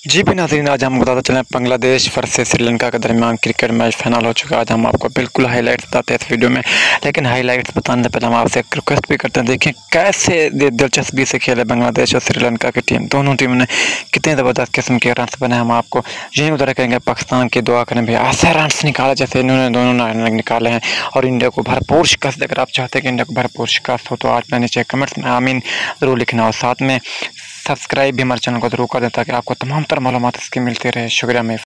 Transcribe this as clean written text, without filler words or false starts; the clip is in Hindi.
जी भी नाज़रीन, आज हम बताते चलें बांग्लादेश वर्सेस श्रीलंका के दरमियान क्रिकेट मैच फाइनल हो चुका है। आज हम आपको बिल्कुल हाईलाइट्स बताते हैं इस वीडियो में, लेकिन हाईलाइट्स बताने से पहले हम आपसे एक रिक्वेस्ट भी करते हैं। देखें कैसे दिलचस्पी से खेले बांग्लादेश और श्रीलंका की टीम, दोनों टीम ने कितने ज़बरदस्त किस्म के रन बने। हम आपको यही उधर कहेंगे पाकिस्तान की दुआ करें भी ऐसे रन निकाले जैसे इन्होंने दोनों निकाले हैं और इंडिया को भरपूर शिकस्त। अगर आप चाहते हैं कि इंडिया को भरपूर शिकस्त हो तो आज मैं नीचे कमेंट्स में आमीन ज़रूर लिखना और साथ में सब्सक्राइब भी हमारे चैनल को जरूर कर दें ताकि आपको तमाम तरह मालूमात इसकी मिलती रहे। शुक्रिया। मैं